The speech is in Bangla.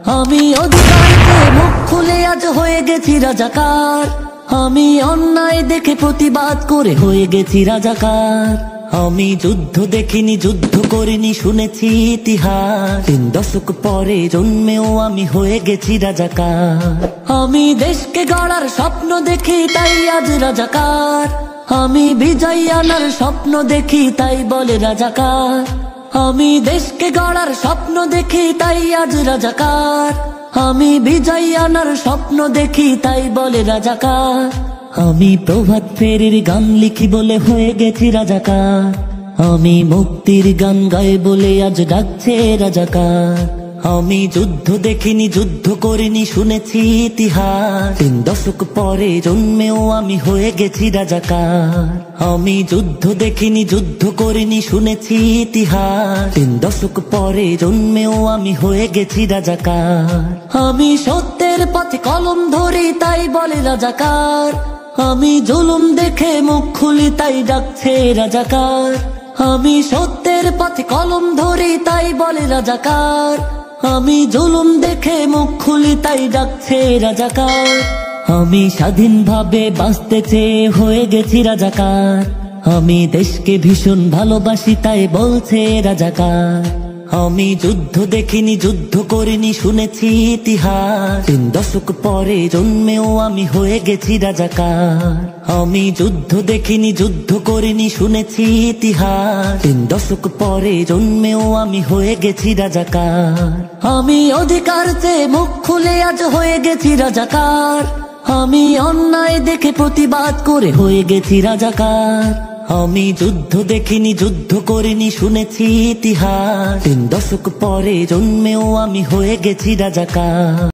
আমি অধিকারকে মুখ খুলে আজ হয়ে গেছি রাজাকার। আমি অন্যায় দেখে প্রতিবাদ করে হয়ে গেছি রাজাকার। আমি যুদ্ধ দেখিনি, যুদ্ধ করিনি, শুনেছি ইতিহাস। 3 দশক পরে জন্মেও আমি হয়ে গেছি রাজাকার। আমি দেশকে গড়ার স্বপ্ন দেখি, তাই আজ রাজাকার। আমি বিজয় আনার স্বপ্ন দেখি, তাই বলে রাজাকার। আমি দেশকে গড়ার স্বপ্ন দেখি, তাই আজ রাজাকার। আমি বিজয় আনার স্বপ্ন দেখি, তাই বলে রাজাকার। আমি প্রভাত ফেরির গান লিখি বলে হয়ে গেছি রাজাকার। আমি মুক্তির গান গাই বলে আজ ডাকছে রাজাকার। আমি যুদ্ধ দেখিনি, যুদ্ধ করিনি, শুনেছি ইতিহাস। 3 দশক পরে জন্মেও আমি হয়ে গেছি রাজাকার। আমি যুদ্ধ দেখিনি, যুদ্ধ করিনি, শুনেছি ইতিহাস। 3 দশক পরে জন্মেও আমি হয়ে গেছি রাজাকার। আমি সত্যের পথে কলম ধরি, তাই বলে রাজাকার। আমি জুলুম দেখে মুখ খুলি, তাই ডাকছে রাজাকার। আমি সত্যের পথে কলম ধরি, তাই বলে রাজাকার। আমি জুলুম দেখে মুখ খুলি, তাই ডাকছে রাজাকার। আমি স্বাধীনভাবে বাঁচতে চেয়ে হয়ে গেছি রাজাকার। আমি দেশকে ভীষণ ভালোবাসি, তাই বলছে রাজাকার। আমি যুদ্ধ দেখিনি, যুদ্ধ করিনি, শুনেছি ইতিহাস। 3 দশক পরে জন্মেও আমি হয়ে গেছি রাজাকার। আমি যুদ্ধ দেখিনি, যুদ্ধ করিনি, শুনেছি ইতিহাস। 3 দশক পরে জন্মেও আমি হয়ে গেছি রাজাকার। আমি অধিকার চেয়ে মুখ খুলে আজ হয়ে গেছি রাজাকার। আমি অন্যায় দেখে প্রতিবাদ করে হয়ে গেছি রাজাকার। আমি যুদ্ধ দেখিনি, যুদ্ধ করিনি, শুনেছি ইতিহাস। 3 দশক পরে জন্মেও আমি হয়ে গেছি রাজাকার।